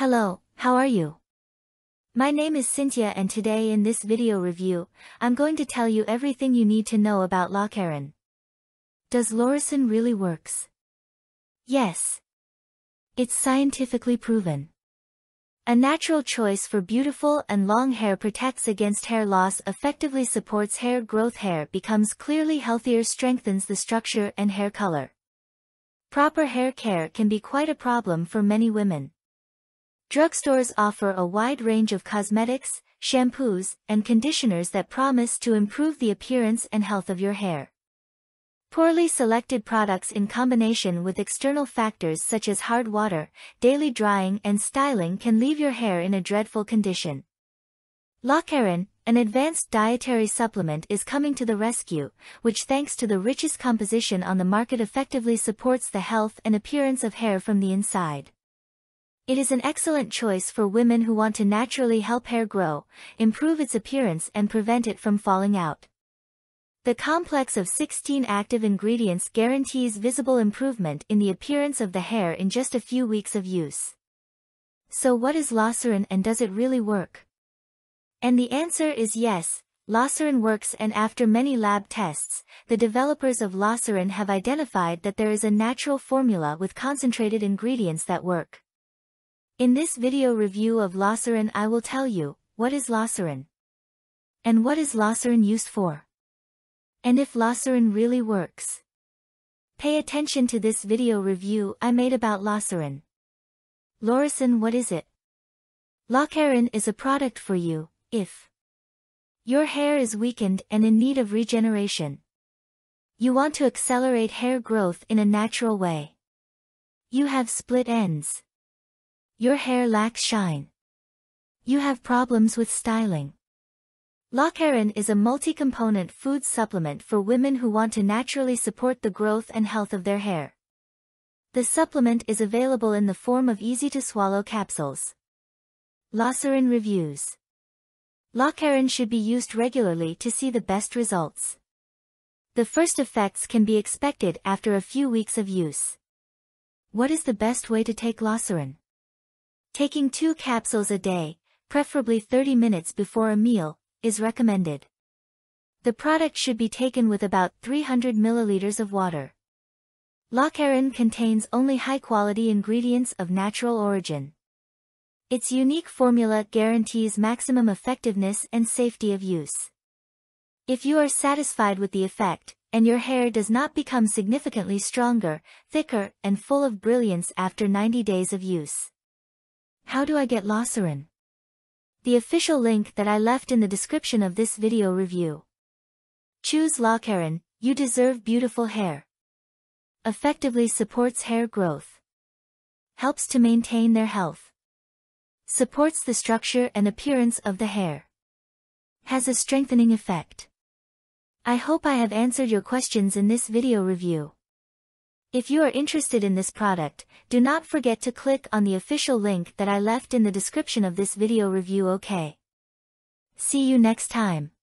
Hello, how are you? My name is Cynthia and today in this video review, I'm going to tell you everything you need to know about Locerin. Does LORECIN really works? Yes. It's scientifically proven. A natural choice for beautiful and long hair, protects against hair loss, effectively supports hair growth, hair becomes clearly healthier, strengthens the structure and hair color. Proper hair care can be quite a problem for many women. Drugstores offer a wide range of cosmetics, shampoos, and conditioners that promise to improve the appearance and health of your hair. Poorly selected products in combination with external factors such as hard water, daily drying and styling can leave your hair in a dreadful condition. Locerin, an advanced dietary supplement, is coming to the rescue, which thanks to the richest composition on the market effectively supports the health and appearance of hair from the inside. It is an excellent choice for women who want to naturally help hair grow, improve its appearance and prevent it from falling out. The complex of 16 active ingredients guarantees visible improvement in the appearance of the hair in just a few weeks of use. So what is Locerin and does it really work? And the answer is yes, Locerin works, and after many lab tests, the developers of Locerin have identified that there is a natural formula with concentrated ingredients that work. In this video review of Locerin, I will tell you, what is Locerin? And what is Locerin used for? And if Locerin really works? Pay attention to this video review I made about Locerin. LORECIN, what is it? Locerin is a product for you, if your hair is weakened and in need of regeneration. You want to accelerate hair growth in a natural way. You have split ends. Your hair lacks shine. You have problems with styling. Locerin is a multi-component food supplement for women who want to naturally support the growth and health of their hair. The supplement is available in the form of easy-to-swallow capsules. Locerin reviews. Locerin should be used regularly to see the best results. The first effects can be expected after a few weeks of use. What is the best way to take Locerin? Taking 2 capsules a day, preferably 30 minutes before a meal, is recommended. The product should be taken with about 300 milliliters of water. Locerin contains only high-quality ingredients of natural origin. Its unique formula guarantees maximum effectiveness and safety of use. If you are satisfied with the effect, and your hair does not become significantly stronger, thicker, and full of brilliance after 90 days of use. How do I get Locerin? The official link that I left in the description of this video review. Choose Locerin, you deserve beautiful hair. Effectively supports hair growth. Helps to maintain their health. Supports the structure and appearance of the hair. Has a strengthening effect. I hope I have answered your questions in this video review. If you are interested in this product, do not forget to click on the official link that I left in the description of this video review. Okay. See you next time.